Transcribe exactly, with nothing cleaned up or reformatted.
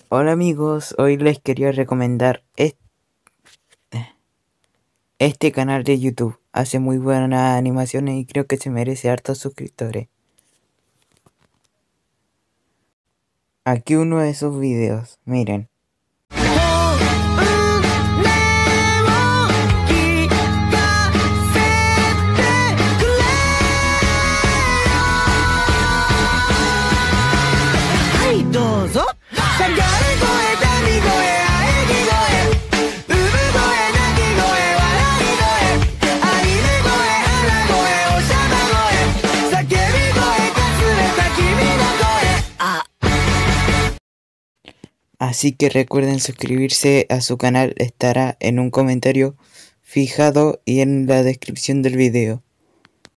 Hola amigos, hoy les quería recomendar este, este canal de YouTube. Hace muy buenas animaciones y creo que se merece hartos suscriptores. Aquí uno de sus videos, miren. Así que recuerden suscribirse a su canal, estará en un comentario fijado y en la descripción del video.